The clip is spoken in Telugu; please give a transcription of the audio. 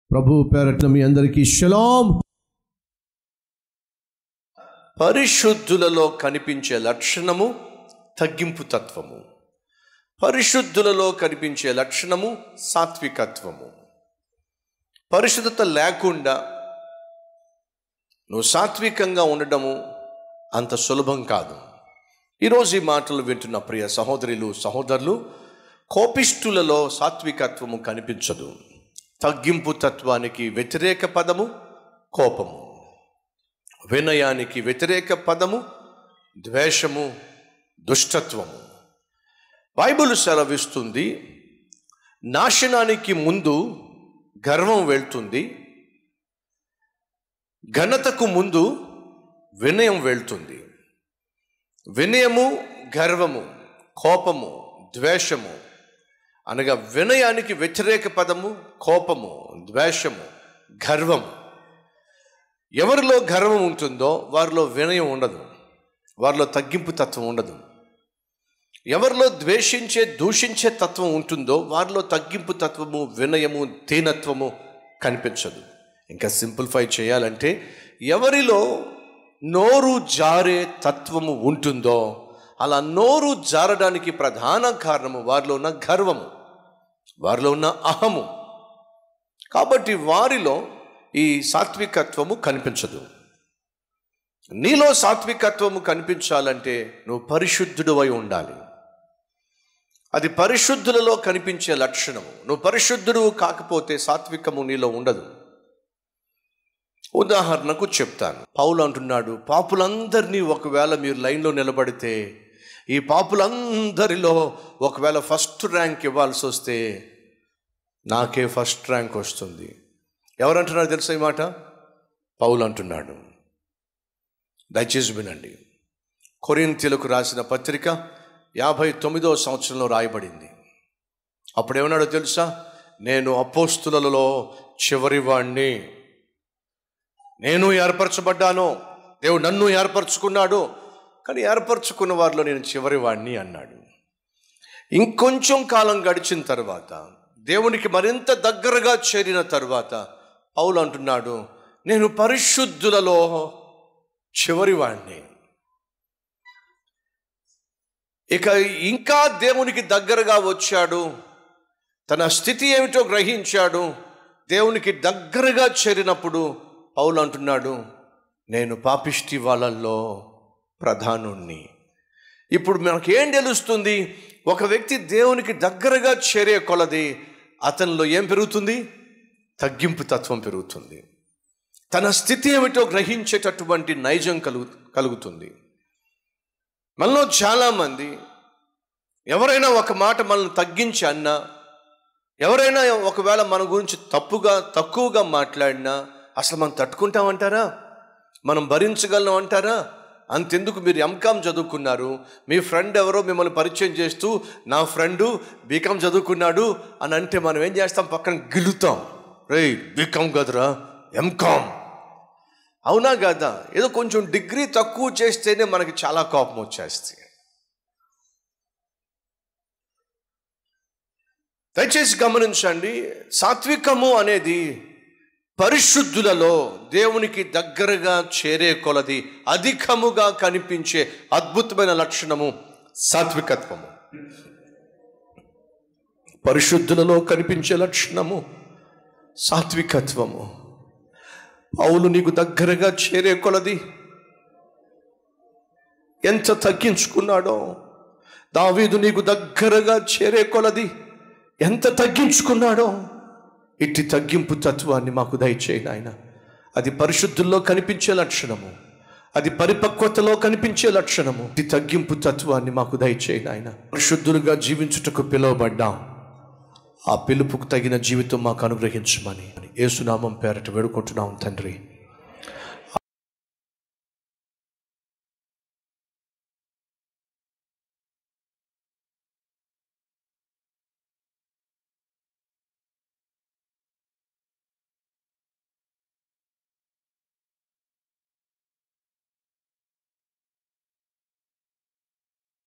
ప్రభు పేరట మీ అందరికీ షలాం. పరిశుద్ధులలో కనిపించే లక్షణము తగ్గింపు తత్వము. పరిశుద్ధులలో కనిపించే లక్షణము సాత్వికత్వము. పరిశుద్ధత లేకుండా నువ్వు సాత్వికంగా ఉండడము అంత సులభం కాదు. ఈరోజు ఈ మాటలు వింటున్న ప్రియ సహోదరులు సహోదరులు, కోపిష్ఠులలో సాత్వికత్వము కనిపించదు. తగ్గింపు తత్వానికి వ్యతిరేక పదము కోపము, వినయానికి వ్యతిరేక పదము ద్వేషము, దుష్టత్వము. బైబిల్ సెలవిస్తుంది, నాశనానికి ముందు గర్వం వెళ్తుంది, ఘనతకు ముందు వినయం వెళ్తుంది. వినయము, గర్వము, కోపము, ద్వేషము అనగా వినయానికి వ్యతిరేక పదము కోపము, ద్వేషము, గర్వము. ఎవరిలో గర్వం ఉంటుందో వారిలో వినయం ఉండదు, వారిలో తగ్గింపు తత్వం ఉండదు. ఎవరిలో దూషించే తత్వం ఉంటుందో వారిలో తగ్గింపు తత్వము, వినయము, దీనత్వము కనిపించదు. ఇంకా సింప్లిఫై చేయాలంటే, ఎవరిలో నోరు జారే తత్వము ఉంటుందో అలా నోరు జారడానికి ప్రధాన కారణము వారిలో ఉన్న గర్వము, వారిలో ఉన్న అహము. కాబట్టి వారిలో ఈ సాత్వికత్వము కనిపించదు. నీలో సాత్వికత్వము కనిపించాలంటే నువ్వు పరిశుద్ధుడు అయి ఉండాలి. అది పరిశుద్ధులలో కనిపించే లక్షణము. నువ్వు పరిశుద్ధుడు కాకపోతే సాత్వికము నీలో ఉండదు. ఉదాహరణకు చెప్తాను. పౌలు అంటున్నాడు, పాపులందరినీ ఒకవేళ మీరు లైన్లో నిలబడితే, ఈ పాపులందరిలో ఒకవేళ ఫస్ట్ ర్యాంక్ ఇవ్వాల్సి వస్తే నాకే ఫస్ట్ ర్యాంక్ వస్తుంది. ఎవరంటున్నారు తెలుసా ఈ మాట? పౌలు అంటున్నాడు. దయచేసి వినండి. కొరింథీయులకు రాసిన పత్రిక 59వ సంవత్సరంలో రాయబడింది. అప్పుడు ఏమన్నాడో తెలుసా? నేను అపోస్తులలో చివరివాణ్ణి, నేను ఏర్పరచబడ్డాను, దేవుడు నన్ను ఏర్పరచుకున్నాడు, కానీ ఏర్పరచుకున్న వారిలో నేను చివరివాణ్ణి అన్నాడు. ఇంకొంచెం కాలం గడిచిన తర్వాత, దేవునికి మరింత దగ్గరగా చేరిన తర్వాత పౌలు అంటున్నాడు, నేను పరిశుద్ధులలో చివరివాణ్ణి. ఇక ఇంకా దేవునికి దగ్గరగా వచ్చాడు, తన స్థితి ఏమిటో గ్రహించాడు. దేవునికి దగ్గరగా చేరినప్పుడు పౌలు అంటున్నాడు, నేను పాపిష్టి వాళ్ళల్లో ప్రధానుణ్ణి. ఇప్పుడు మనకేం తెలుస్తుంది? ఒక వ్యక్తి దేవునికి దగ్గరగా చేరే కొలది అతనిలో ఏం పెరుగుతుంది? తగ్గింపు తత్వం పెరుగుతుంది. తన స్థితి ఏమిటో గ్రహించేటటువంటి నైజం కలుగుతుంది. మనలో చాలామంది ఎవరైనా ఒక మాట మనల్ని తగ్గించి అన్నా, ఎవరైనా ఒకవేళ మన గురించి తక్కువగా మాట్లాడినా అసలు మనం తట్టుకుంటామంటారా? మనం భరించగలం అంటారా? అంతెందుకు, మీరు ఎంకామ్ చదువుకున్నారు, మీ ఫ్రెండ్ ఎవరో మిమ్మల్ని పరిచయం చేస్తూ నా ఫ్రెండు బీకామ్ చదువుకున్నాడు అని అంటే మనం ఏం చేస్తాం? పక్కన గిలుతాం. రే బీకామ్ కదరా, ఎంకామ్. అవునా కదా? ఏదో కొంచెం డిగ్రీ తక్కువ చేస్తేనే మనకి చాలా కోపం వచ్చేస్తుంది. దయచేసి గమనించండి, సాత్వికము అనేది పరిశుద్ధులలో దేవునికి దగ్గరగా చేరే కొలది అధికముగా కనిపించే అద్భుతమైన లక్షణము సాత్వికత్వము. పరిశుద్ధులలో కనిపించే లక్షణము సాత్వికత్వము. పౌలు నీకు దగ్గరగా చేరే కొలది ఎంత తగ్గించుకున్నాడో, దావీదు నీకు దగ్గరగా చేరే కొలది ఎంత తగ్గించుకున్నాడో. ఇట్టి తగ్గింపు తత్వాన్ని మాకు దయచేయి నాయన. అది పరిశుద్ధుల్లో కనిపించే లక్షణము, అది పరిపక్వతలో కనిపించే లక్షణము. ఇట్టి తగ్గింపు తత్వాన్ని మాకు దయచేయి నాయన. పరిశుద్ధులుగా జీవించుటకు పిలువబడ్డాం. ఆ పిలుపుకు తగిన జీవితం మాకు అనుగ్రహించమని యేసునామం పేరట వేడుకుంటున్నాం తండ్రి.